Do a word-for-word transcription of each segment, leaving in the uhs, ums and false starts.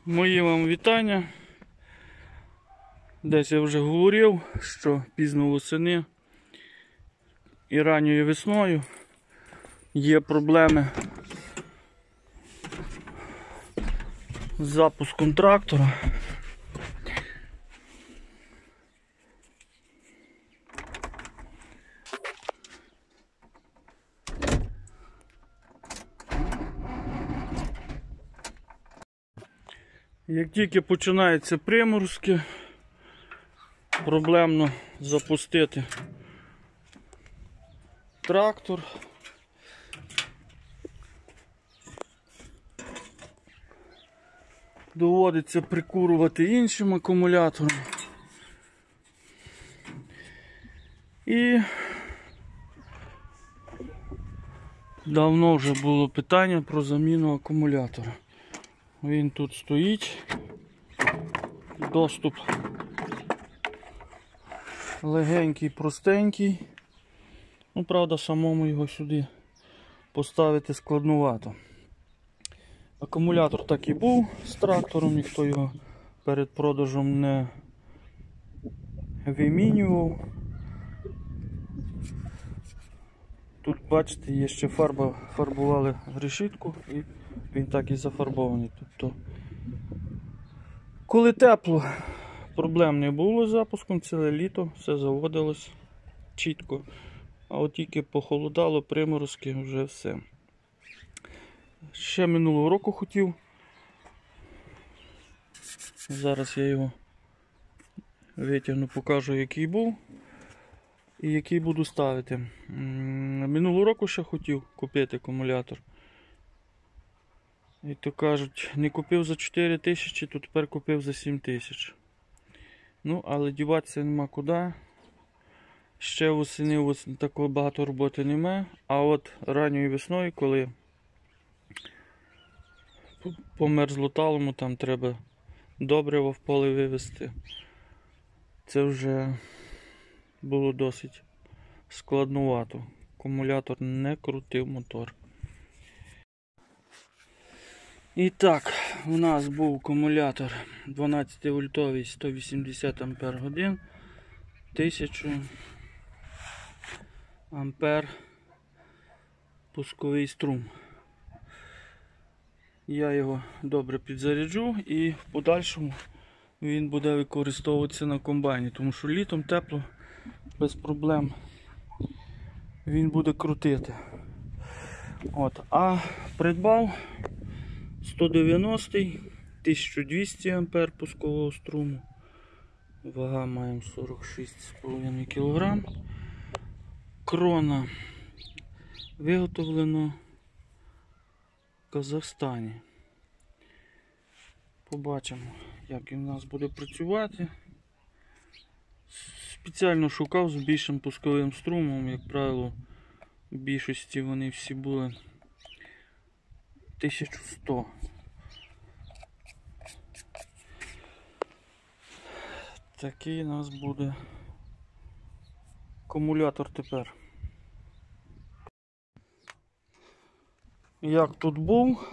Мої вам вітання. Десь я вже говорив, що пізно восени і ранньою весною є проблеми з запуском трактора. Як тільки починаються приморозки, проблемно запустити трактор. Доводиться прикурувати іншим акумулятором. І давно вже було питання про заміну акумулятора. Він тут стоїть, доступ легенький, простенький. Ну, правда, самому його сюди поставити складнувато. Акумулятор так і був з трактором, ніхто його перед продажем не вимінював. Тут, бачите, є ще фарба, фарбували решітку і він так і зафарбований. Тобто, коли тепло, проблем не було з запуском, ціле літо, все заводилось чітко. А от тільки похолодало, приморозки, вже все. Ще минулого року хотів. Зараз я його витягну, покажу, який був і який буду ставити. Минулого року ще хотів купити акумулятор. І то кажуть, не купив за чотири тисячі, то тепер купив за сім тисяч. Ну, але діватися нема куди. Ще восени такого багато роботи немає. А от ранньою весною, коли по мерзлоталому там треба добриво в поле вивезти, це вже було досить складнувато. Акумулятор не крутив мотор. І так, у нас був акумулятор дванадцять вольтовий, сто вісімдесят ампер годин, тисяча ампер пусковий струм. Я його добре підзаряджу і в подальшому він буде використовуватися на комбайні, тому що літом тепло, без проблем він буде крутити. От, а придбав сто дев'яностий, тисяча двісті ампер пускового струму. Вага маємо сорок шість з половиною кілограм. Крона виготовлено в Казахстані. Побачимо, як він у нас буде працювати. Спеціально шукав з більшим пусковим струмом, як правило, в більшості вони всі були тисяча сто. Такий у нас буде акумулятор тепер. Як тут був,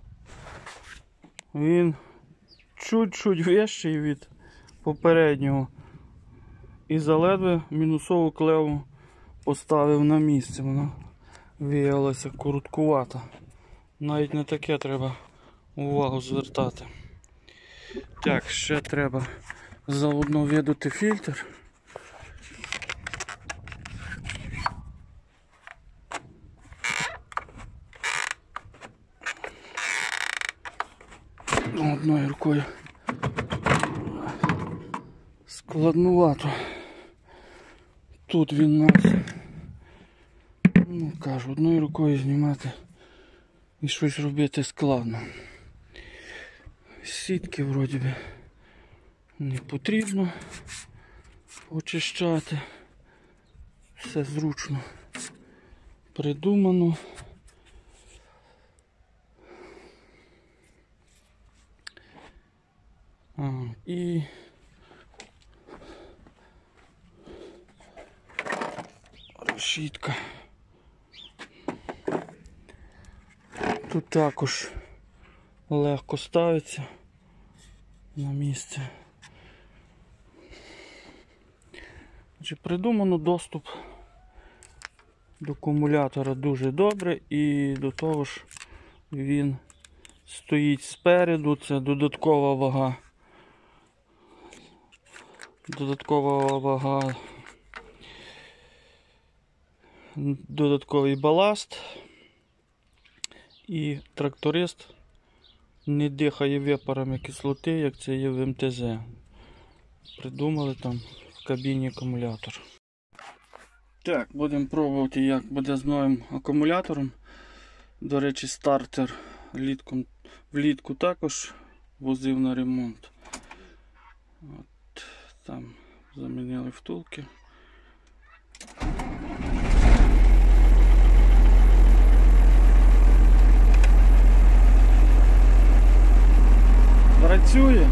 він чуть-чуть вищий від попереднього. І заледве мінусову клеву поставив на місце. Вона виявилася короткувата. Навіть на таке треба увагу звертати. Так, ще треба заодно видути фільтр. Одною рукою складнувато. Тут він у нас, ну кажу, одною рукою знімати і щось робити складно. Сітки вроді би не потрібно очищати. Все зручно придумано. А, і решітка. Тут також легко ставиться, на місце. Значить, придумано доступ до акумулятора дуже добре, і до того ж він стоїть спереду, це додаткова вага. Додаткова вага, додатковий баласт, і тракторист не дихає випарами кислоти, як це є в ем те зет. Придумали там в кабіні акумулятор. Так, будемо пробувати, як буде з новим акумулятором. До речі, стартер влітку, влітку також возив на ремонт. От, там замінили втулки. Працює.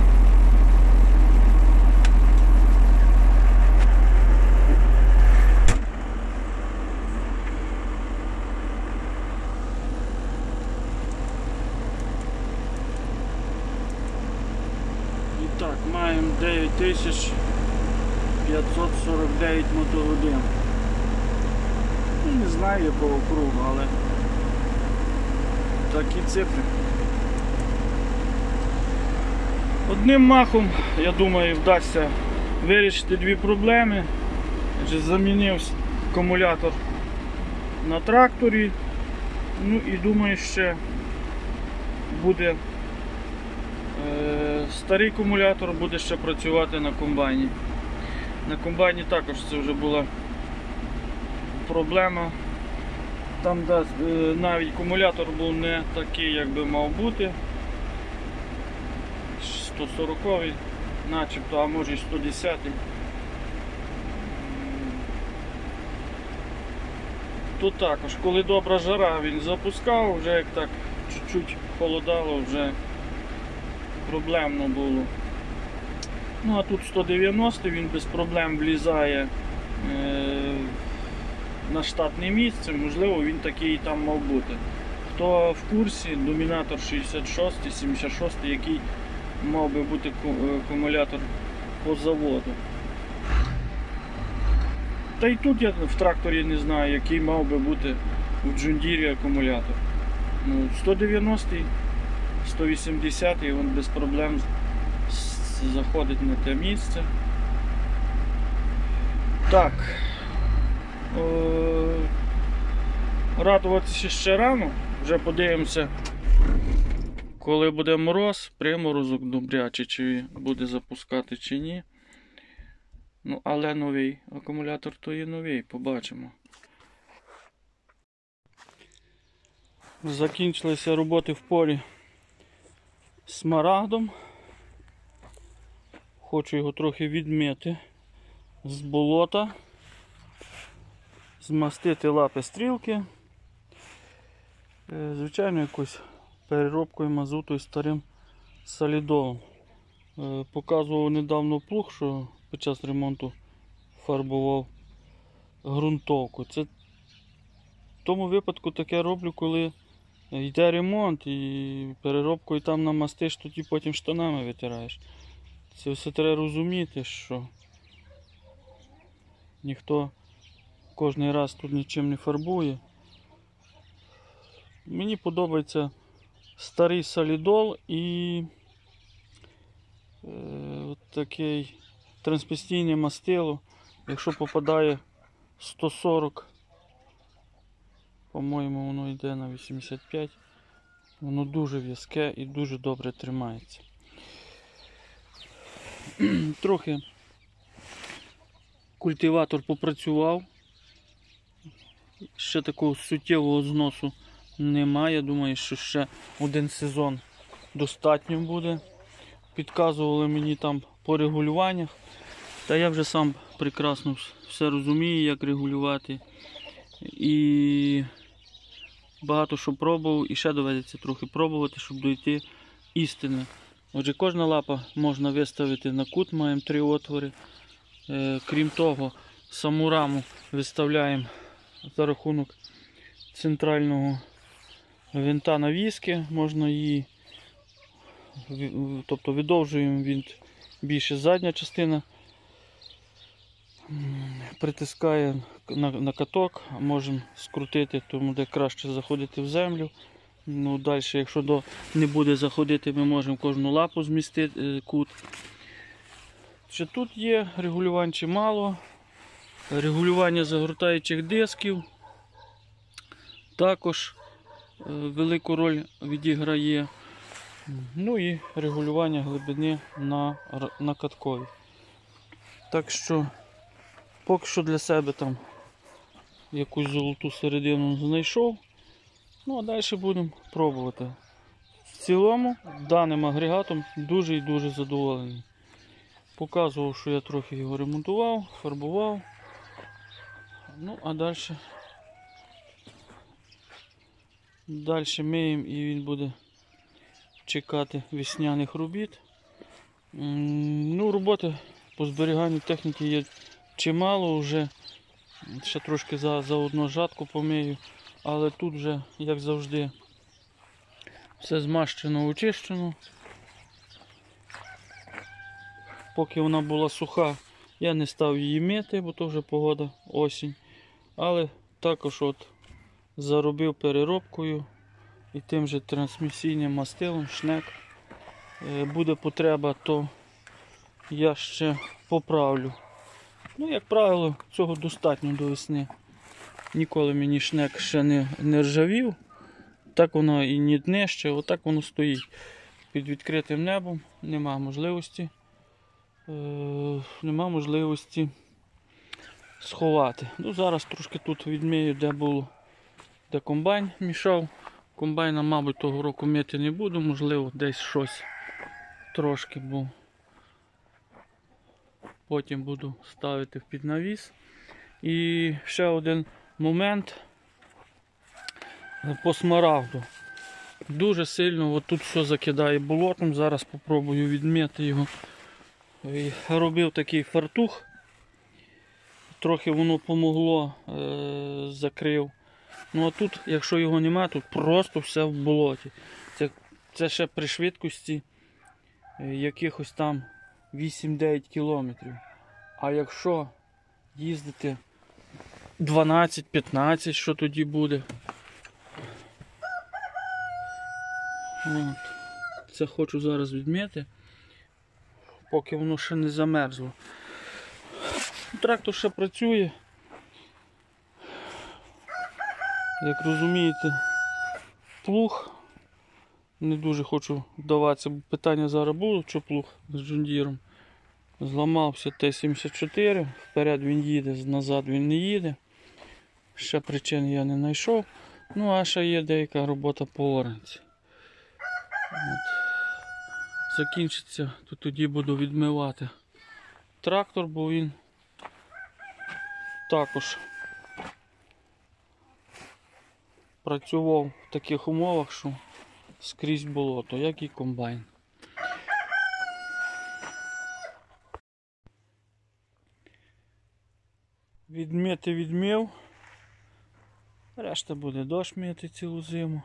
І так, маємо дев'ять тисяч п'ятсот сорок дев'ять мотогодин. Не знаю якого кругу, але такі цифри. Одним махом, я думаю, вдасться вирішити дві проблеми. Замінив акумулятор на тракторі. Ну і думаю, ще буде е, старий акумулятор буде ще працювати на комбайні. На комбайні також це вже була проблема. Там де, е, навіть акумулятор був не такий, як би мав бути. сто сороковий начебто, а може і сто десятий. Тут також, коли добра жара, він запускав, вже як так чуть-чуть холодало, вже проблемно було. Ну а тут сто дев'яносто, він без проблем влізає е на штатне місце, можливо він такий там мав бути. Хто в курсі, домінатор шістдесят шостий, сімдесят шостий, який мав би бути акумулятор по заводу. Та й тут я в тракторі не знаю, який мав би бути у Джундірі акумулятор. Ну, сто дев'яностий, сто вісімдесятий, він без проблем заходить на те місце. Так, О, радуватися ще рано, вже подивимося, коли буде мороз, приморозок добрячий, чи буде запускати, чи ні. Ну, але новий акумулятор то є новий, побачимо. Закінчилися роботи в полі смарагдом. Хочу його трохи відмити з болота, змастити лапи стрілки. Звичайно, якусь переробкою мазуту і старим солідолом. Показував недавно плуг, що під час ремонту фарбував ґрунтовку. Це в тому випадку таке роблю, коли йде ремонт і переробкою там намастиш, тоді потім штанами витираєш. Це все треба розуміти, що ніхто кожен раз тут нічим не фарбує. Мені подобається старий солідол і е, от такий трансмістійне мастило. Якщо попадає сто сорок, по-моєму, воно йде на вісімдесят п'ять, воно дуже в'язке і дуже добре тримається. Трохи культиватор попрацював, ще такого суттєвого зносу немає. Думаю, що ще один сезон достатньо буде. Підказували мені там по регулюваннях, та я вже сам прекрасно все розумію, як регулювати. І багато що пробував, і ще доведеться трохи пробувати, щоб дойти істини. Отже, кожна лапа можна виставити на кут, маємо три отвори. Е, крім того, саму раму виставляємо за рахунок центрального винта навіски. Можна її тобто видовжуємо від більше задня частина, притискає на, на каток, можемо скрутити, тому де краще заходити в землю. Ну, далі, якщо до не буде заходити, ми можемо кожну лапу змістити кут. Ще тут є регулювань чимало, регулювання загортаючих дисків також велику роль відіграє. Ну і регулювання глибини на, на каткові. Так що поки що для себе там якусь золоту середину знайшов. Ну а далі будемо пробувати. В цілому даним агрегатом дуже і дуже задоволений. Показував, що я трохи його ремонтував, фарбував. Ну а далі далі миємо і він буде чекати весняних робіт. Ну, роботи по зберіганню техніки є чимало, вже ще трошки за, за одну жатку помию, але тут вже, як завжди, все змащено, очищено. Поки вона була суха, я не став її мити, бо то вже погода, осінь. Але також от заробив переробкою і тим же трансмісійним мастилом, шнек. Буде потреба, то я ще поправлю. Ну, як правило, цього достатньо до весни. Ніколи мені шнек ще не, не ржавів. Так воно і не днище, отак воно стоїть. Під відкритим небом нема можливості, е, нема можливості сховати. Ну, зараз трошки тут відмію, де було, де комбайн мішав. Комбайна, мабуть, того року мити не буду, можливо, десь щось трошки, бо потім буду ставити в піднавіс. І ще один момент по смарагду. Дуже сильно от тут все закидає болотом, зараз спробую відмити його. І робив такий фартух, трохи воно помогло, е закрив. Ну а тут, якщо його немає, тут просто все в болоті. Це, це ще при швидкості якихось там вісім-дев'ять кілометрів. А якщо їздити дванадцять-п'ятнадцять, що тоді буде? От. Це хочу зараз відмити, поки воно ще не замерзло. Трактор ще працює. Як розумієте, плуг. Не дуже хочу вдаватися, бо питання зараз було, що плуг з джундіром. Зламався Т сімдесят чотири, вперед він їде, назад він не їде. Ще причин я не знайшов. Ну а ще є деяка робота по оранці. От. Закінчиться, то тоді буду відмивати трактор, бо він також працював в таких умовах, що скрізь болото, як і комбайн. Відмити відмив. Решта буде дощ мити цілу зиму.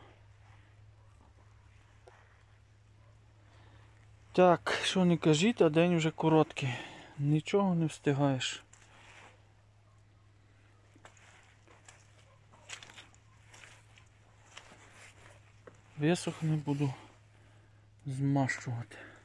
Так, що не кажіть, а день вже короткий. Нічого не встигаєш. Висохне, буду змащувати.